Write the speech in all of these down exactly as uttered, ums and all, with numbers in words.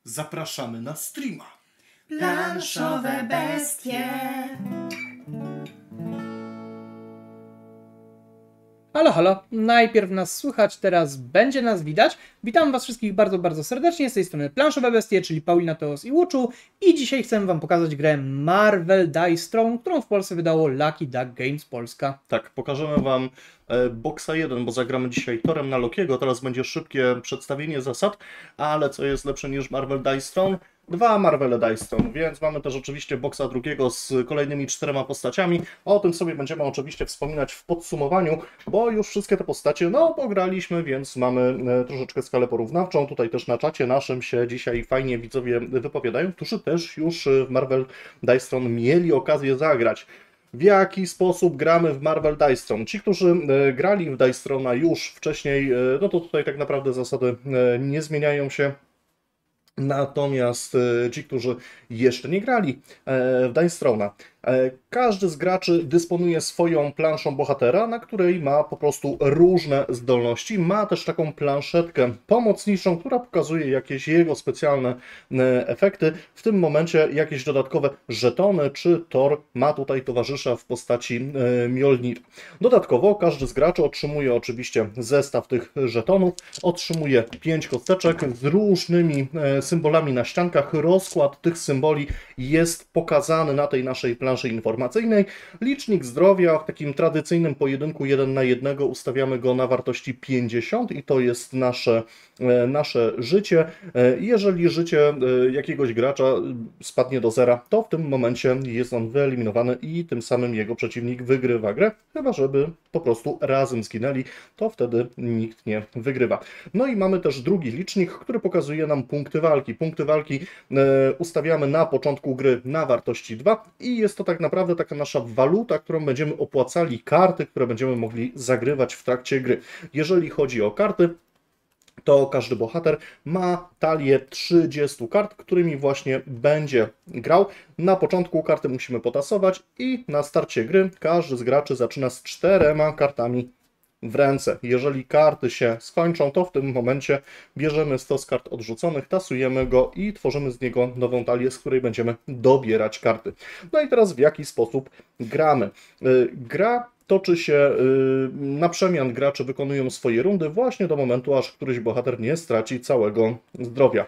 zapraszamy na streama. Planszowe bestie. Halo, halo, najpierw nas słychać, teraz będzie nas widać. Witam was wszystkich bardzo, bardzo serdecznie, z tej strony Planszowe Bestie, czyli Paulina, Teos i Łuczu. I dzisiaj chcę wam pokazać grę Marvel Dice Throne, którą w Polsce wydało Lucky Duck Games Polska. Tak, pokażemy wam e, boxa jeden, bo zagramy dzisiaj torem na Lokiego. Teraz będzie szybkie przedstawienie zasad, ale co jest lepsze niż Marvel Dice Throne? Dwa Marvel Dice Throne, więc mamy też oczywiście boxa drugiego z kolejnymi czterema postaciami. O tym sobie będziemy oczywiście wspominać w podsumowaniu, bo już wszystkie te postacie, no, pograliśmy, więc mamy e, troszeczkę skalę porównawczą. Tutaj też na czacie naszym się dzisiaj fajnie widzowie wypowiadają, którzy też już w Marvel Dice Throne mieli okazję zagrać. W jaki sposób gramy w Marvel Dice Throne? Ci, którzy e, grali w Dice Throne'a już wcześniej, e, no to tutaj tak naprawdę zasady e, nie zmieniają się. Natomiast e, ci, którzy jeszcze nie grali e, w Dice Throne'a, e, każdy z graczy dysponuje swoją planszą bohatera, na której ma po prostu różne zdolności. Ma też taką planszetkę pomocniczą, która pokazuje jakieś jego specjalne e, efekty. W tym momencie jakieś dodatkowe żetony czy tor ma tutaj towarzysza w postaci e, Mjolnir. Dodatkowo każdy z graczy otrzymuje oczywiście zestaw tych żetonów, otrzymuje pięć kosteczek z różnymi e, symbolami na ściankach. Rozkład tych symboli jest pokazany na tej naszej planszy informacyjnej. Licznik zdrowia w takim tradycyjnym pojedynku jeden na jednego ustawiamy go na wartości pięćdziesiąt i to jest nasze, nasze życie. Jeżeli życie jakiegoś gracza spadnie do zera, to w tym momencie jest on wyeliminowany i tym samym jego przeciwnik wygrywa grę, chyba żeby po prostu razem zginęli, to wtedy nikt nie wygrywa. No i mamy też drugi licznik, który pokazuje nam punkty walki. Punkty walki ustawiamy na początku gry na wartości dwa i jest to tak naprawdę taka nasza waluta, którą będziemy opłacali, karty, które będziemy mogli zagrywać w trakcie gry. Jeżeli chodzi o karty, to każdy bohater ma talię trzydziestu kart, którymi właśnie będzie grał. Na początku karty musimy potasować i na starcie gry każdy z graczy zaczyna z czterema kartami w ręce. Jeżeli karty się skończą, to w tym momencie bierzemy stos kart odrzuconych, tasujemy go i tworzymy z niego nową talię, z której będziemy dobierać karty. No i teraz w jaki sposób gramy? Gra toczy się na przemian, gracze wykonują swoje rundy właśnie do momentu, aż któryś bohater nie straci całego zdrowia.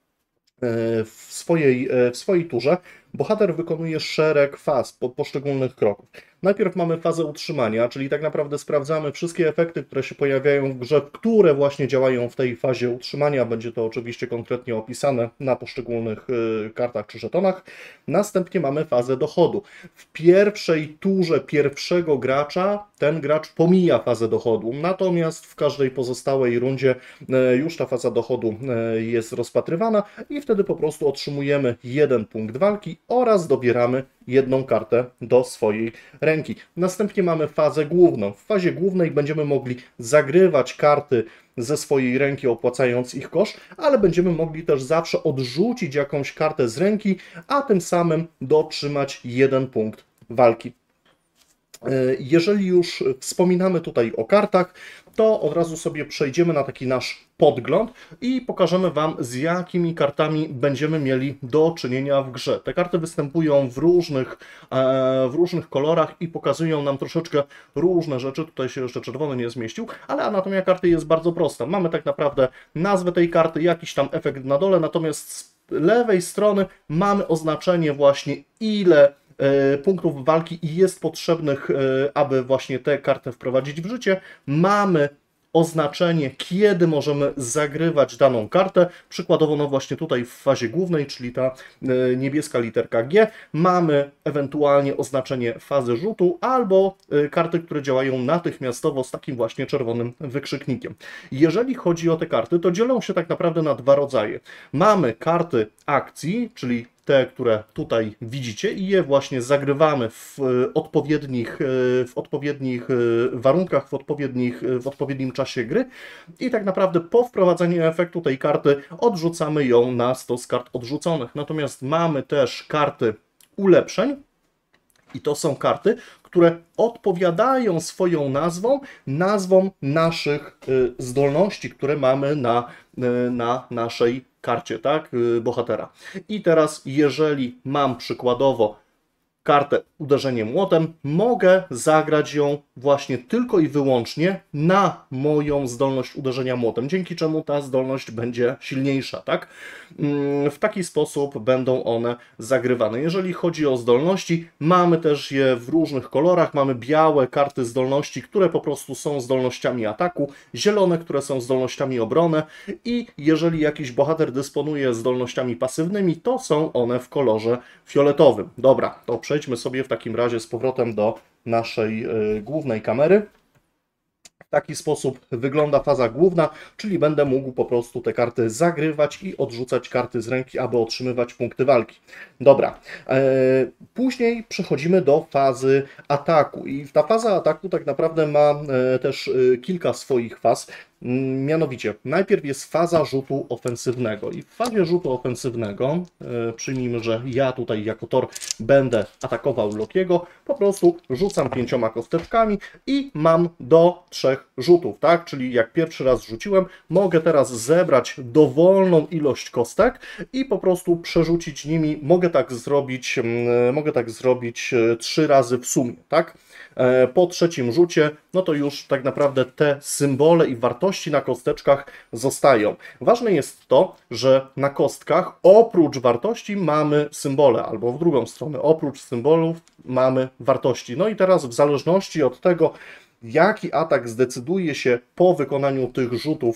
W swojej, w swojej turze bohater wykonuje szereg faz po poszczególnych kroków. Najpierw mamy fazę utrzymania, czyli tak naprawdę sprawdzamy wszystkie efekty, które się pojawiają w grze, które właśnie działają w tej fazie utrzymania. Będzie to oczywiście konkretnie opisane na poszczególnych kartach czy żetonach. Następnie mamy fazę dochodu. W pierwszej turze pierwszego gracza ten gracz pomija fazę dochodu, natomiast w każdej pozostałej rundzie już ta faza dochodu jest rozpatrywana i wtedy po prostu otrzymujemy jeden punkt walki oraz dobieramy jedną kartę do swojej ręki. Następnie mamy fazę główną. W fazie głównej będziemy mogli zagrywać karty ze swojej ręki, opłacając ich koszt, ale będziemy mogli też zawsze odrzucić jakąś kartę z ręki, a tym samym dotrzymać jeden punkt walki. Jeżeli już wspominamy tutaj o kartach, to od razu sobie przejdziemy na taki nasz podgląd i pokażemy Wam, z jakimi kartami będziemy mieli do czynienia w grze. Te karty występują w różnych, w różnych kolorach i pokazują nam troszeczkę różne rzeczy. Tutaj się jeszcze czerwony nie zmieścił, ale anatomia karty jest bardzo prosta. Mamy tak naprawdę nazwę tej karty, jakiś tam efekt na dole, natomiast z lewej strony mamy oznaczenie właśnie, ile punktów walki jest potrzebnych, aby właśnie tę kartę wprowadzić w życie. Mamy oznaczenie, kiedy możemy zagrywać daną kartę. Przykładowo, no właśnie tutaj w fazie głównej, czyli ta niebieska literka G, mamy ewentualnie oznaczenie fazy rzutu albo karty, które działają natychmiastowo z takim właśnie czerwonym wykrzyknikiem. Jeżeli chodzi o te karty, to dzielą się tak naprawdę na dwa rodzaje. Mamy karty akcji, czyli te, które tutaj widzicie i je właśnie zagrywamy w odpowiednich, w odpowiednich warunkach, w, odpowiednich, w odpowiednim czasie gry i tak naprawdę po wprowadzeniu efektu tej karty odrzucamy ją na stos kart odrzuconych. Natomiast mamy też karty ulepszeń i to są karty, które odpowiadają swoją nazwą, nazwą naszych zdolności, które mamy na, na naszej karcie, tak, bohatera. I teraz, jeżeli mam przykładowo kartę uderzenie młotem, mogę zagrać ją właśnie tylko i wyłącznie na moją zdolność uderzenia młotem, dzięki czemu ta zdolność będzie silniejsza, tak? W taki sposób będą one zagrywane. Jeżeli chodzi o zdolności, mamy też je w różnych kolorach, mamy białe karty zdolności, które po prostu są zdolnościami ataku, zielone, które są zdolnościami obrony i jeżeli jakiś bohater dysponuje zdolnościami pasywnymi, to są one w kolorze fioletowym. Dobra, to przejdźmy sobie w takim razie z powrotem do naszej y, głównej kamery. W taki sposób wygląda faza główna, czyli będę mógł po prostu te karty zagrywać i odrzucać karty z ręki, aby otrzymywać punkty walki. Dobra, e, później przechodzimy do fazy ataku i ta faza ataku tak naprawdę ma e, też e, kilka swoich faz. Mianowicie, najpierw jest faza rzutu ofensywnego i w fazie rzutu ofensywnego, e, przyjmijmy, że ja tutaj jako Thor będę atakował Lokiego, po prostu rzucam pięcioma kosteczkami i mam do trzech rzutów, tak? Czyli jak pierwszy raz rzuciłem, mogę teraz zebrać dowolną ilość kostek i po prostu przerzucić nimi, mogę tak zrobić, e, mogę tak zrobić e, trzy razy w sumie, tak? Po trzecim rzucie, no to już tak naprawdę te symbole i wartości na kosteczkach zostają. Ważne jest to, że na kostkach oprócz wartości mamy symbole, albo w drugą stronę, oprócz symbolów mamy wartości. No i teraz w zależności od tego, jaki atak zdecyduje się po wykonaniu tych rzutów,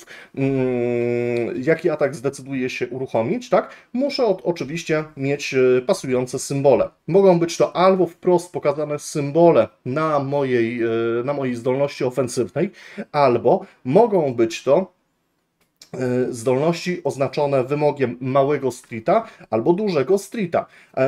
hmm, jaki atak zdecyduje się uruchomić, tak? Muszę od, oczywiście mieć pasujące symbole. Mogą być to albo wprost pokazane symbole na mojej, na mojej zdolności ofensywnej, albo mogą być to zdolności oznaczone wymogiem małego streeta albo dużego streeta.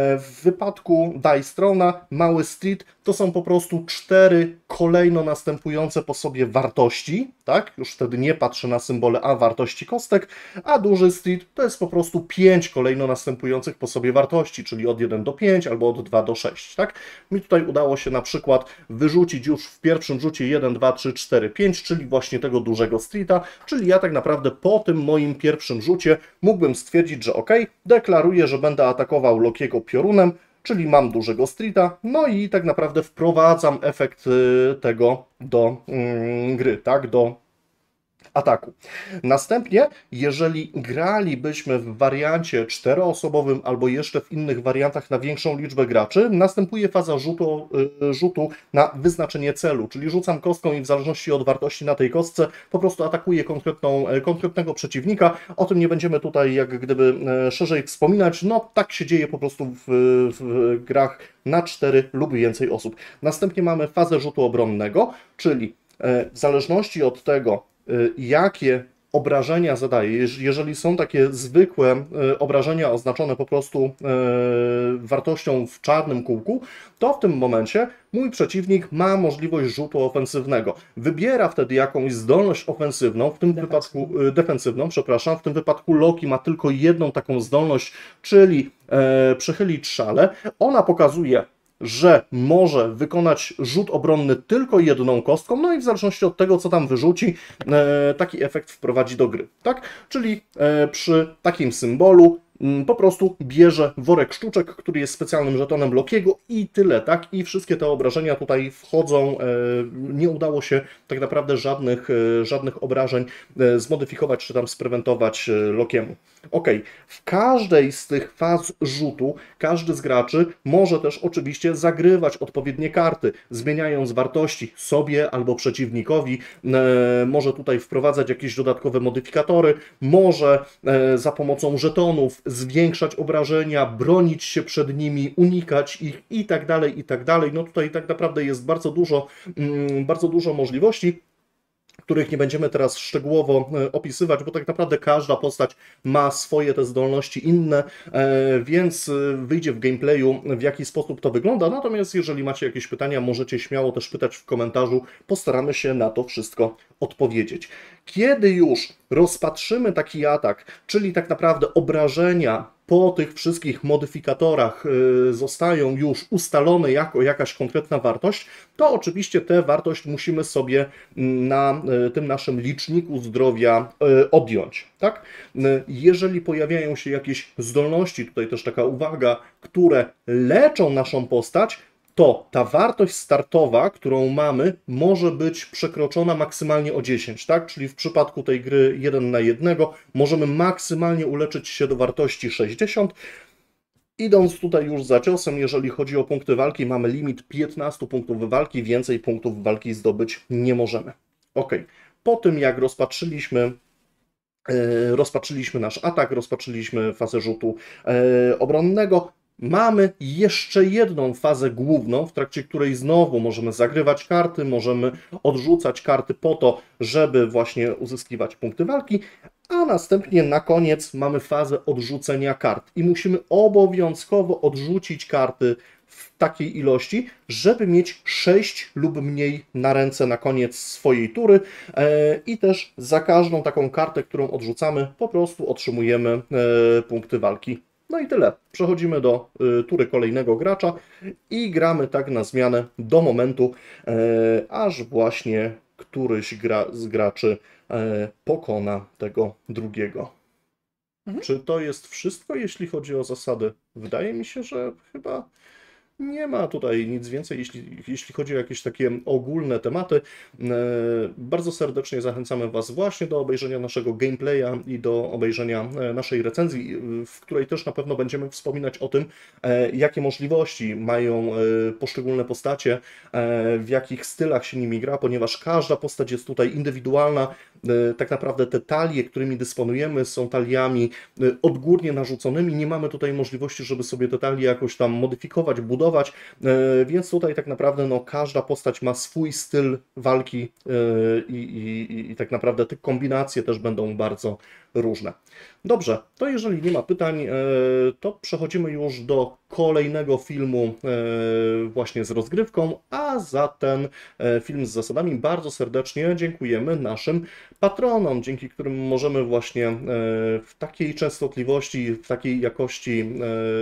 W wypadku Dice Throne'a mały street to są po prostu cztery kolejno następujące po sobie wartości, tak? Już wtedy nie patrzę na symbole, a wartości kostek, a duży street to jest po prostu pięć kolejno następujących po sobie wartości, czyli od jeden do pięciu albo od dwa do sześciu, tak? Mi tutaj udało się na przykład wyrzucić już w pierwszym rzucie jeden, dwa, trzy, cztery, pięć, czyli właśnie tego dużego streeta, czyli ja tak naprawdę po tym moim pierwszym rzucie mógłbym stwierdzić, że ok, deklaruję, że będę atakował Lokiego piorunem, czyli mam dużego streeta, no i tak naprawdę wprowadzam efekt tego do mm, gry, tak, do ataku. Następnie, jeżeli gralibyśmy w wariancie czteroosobowym albo jeszcze w innych wariantach na większą liczbę graczy, następuje faza rzutu, rzutu na wyznaczenie celu, czyli rzucam kostką i w zależności od wartości na tej kostce po prostu atakuję konkretną, konkretnego przeciwnika. O tym nie będziemy tutaj jak gdyby szerzej wspominać, no tak się dzieje po prostu w, w grach na cztery lub więcej osób. Następnie mamy fazę rzutu obronnego, czyli w zależności od tego, jakie obrażenia zadaje, jeżeli są takie zwykłe obrażenia oznaczone po prostu wartością w czarnym kółku, to w tym momencie mój przeciwnik ma możliwość rzutu ofensywnego. Wybiera wtedy jakąś zdolność ofensywną, w tym Defensywną. wypadku defensywną, przepraszam, w tym wypadku Loki ma tylko jedną taką zdolność, czyli e, przechylić szale. Ona pokazuje, że może wykonać rzut obronny tylko jedną kostką, no i w zależności od tego, co tam wyrzuci, e, taki efekt wprowadzi do gry, tak? Czyli e, przy takim symbolu m, po prostu bierze worek sztuczek, który jest specjalnym żetonem Lokiego i tyle, tak? I wszystkie te obrażenia tutaj wchodzą, e, nie udało się tak naprawdę żadnych, e, żadnych obrażeń e, zmodyfikować czy tam sprewentować e, Lokiemu. Ok, w każdej z tych faz rzutu każdy z graczy może też oczywiście zagrywać odpowiednie karty, zmieniając wartości sobie albo przeciwnikowi, e, może tutaj wprowadzać jakieś dodatkowe modyfikatory, może e, za pomocą żetonów zwiększać obrażenia, bronić się przed nimi, unikać ich i tak dalej, i tak dalej. No tutaj tak naprawdę jest bardzo dużo, mm, bardzo dużo możliwości, których nie będziemy teraz szczegółowo opisywać, bo tak naprawdę każda postać ma swoje te zdolności inne, więc wyjdzie w gameplayu, w jaki sposób to wygląda. Natomiast jeżeli macie jakieś pytania, możecie śmiało też pytać w komentarzu, postaramy się na to wszystko odpowiedzieć. Kiedy już rozpatrzymy taki atak, czyli tak naprawdę obrażenia po tych wszystkich modyfikatorach y, zostają już ustalone jako jakaś konkretna wartość, to oczywiście tę wartość musimy sobie na y, tym naszym liczniku zdrowia y, odjąć. Tak? Y, jeżeli pojawiają się jakieś zdolności, tutaj też taka uwaga, które leczą naszą postać, to ta wartość startowa, którą mamy, może być przekroczona maksymalnie o dziesięć, tak? Czyli w przypadku tej gry jeden na jednego możemy maksymalnie uleczyć się do wartości sześćdziesiąt. Idąc tutaj już za ciosem, jeżeli chodzi o punkty walki, mamy limit piętnaście punktów walki, więcej punktów walki zdobyć nie możemy. Ok, po tym jak rozpatrzyliśmy rozpatrzyliśmy nasz atak, rozpatrzyliśmy fazę rzutu obronnego, mamy jeszcze jedną fazę główną, w trakcie której znowu możemy zagrywać karty, możemy odrzucać karty po to, żeby właśnie uzyskiwać punkty walki, a następnie na koniec mamy fazę odrzucenia kart i musimy obowiązkowo odrzucić karty w takiej ilości, żeby mieć sześć lub mniej na ręce na koniec swojej tury i też za każdą taką kartę, którą odrzucamy, po prostu otrzymujemy punkty walki. No i tyle. Przechodzimy do y, tury kolejnego gracza i gramy tak na zmianę do momentu, y, aż właśnie któryś gra, z graczy y, pokona tego drugiego. Mhm. Czy to jest wszystko, jeśli chodzi o zasady? Wydaje mi się, że chyba nie ma tutaj nic więcej, jeśli, jeśli chodzi o jakieś takie ogólne tematy. Bardzo serdecznie zachęcamy Was właśnie do obejrzenia naszego gameplaya i do obejrzenia naszej recenzji, w której też na pewno będziemy wspominać o tym, jakie możliwości mają poszczególne postacie, w jakich stylach się nimi gra, ponieważ każda postać jest tutaj indywidualna. Tak naprawdę te talie, którymi dysponujemy, są taliami odgórnie narzuconymi. Nie mamy tutaj możliwości, żeby sobie te talie jakoś tam modyfikować, budować, więc tutaj tak naprawdę no, każda postać ma swój styl walki i, i, i tak naprawdę te kombinacje też będą bardzo różne. Dobrze, to jeżeli nie ma pytań, to przechodzimy już do kolejnego filmu właśnie z rozgrywką, a za ten film z zasadami bardzo serdecznie dziękujemy naszym patronom, dzięki którym możemy właśnie w takiej częstotliwości, w takiej jakości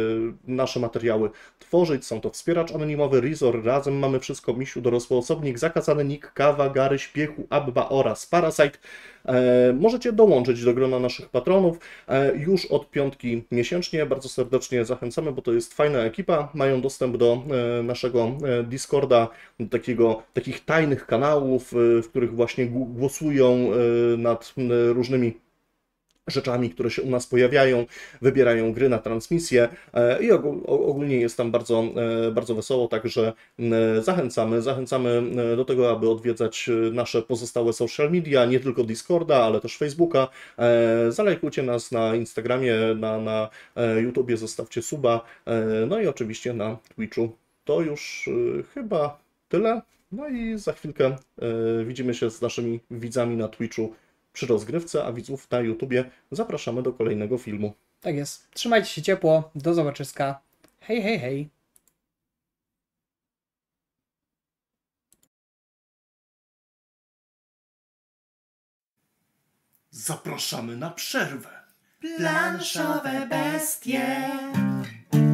nasze materiały tworzyć. Są to Wspieracz Anonimowy, Rizor, Razem Mamy Wszystko, Misiu, Dorosły Osobnik, Zakazany Nick, Kawa, Gary, Śpiechu, Abba oraz Parasite. Możecie dołączyć do grona naszych patronów już od piątki miesięcznie. Bardzo serdecznie zachęcamy, bo to jest fajna ekipa. Mają dostęp do naszego Discorda, do takiego, takich tajnych kanałów, w których właśnie głosują nad różnymi rzeczami, które się u nas pojawiają, wybierają gry na transmisję i ogólnie jest tam bardzo, bardzo wesoło, także zachęcamy, zachęcamy do tego, aby odwiedzać nasze pozostałe social media, nie tylko Discorda, ale też Facebooka. Zalajkujcie nas na Instagramie, na, na YouTubie, zostawcie suba, no i oczywiście na Twitchu. To już chyba tyle. No i za chwilkę widzimy się z naszymi widzami na Twitchu przy rozgrywce, a widzów na YouTubie zapraszamy do kolejnego filmu. Tak jest. Trzymajcie się ciepło. Do zobaczyska. Hej, hej, hej. Zapraszamy na przerwę. Planszowe bestie.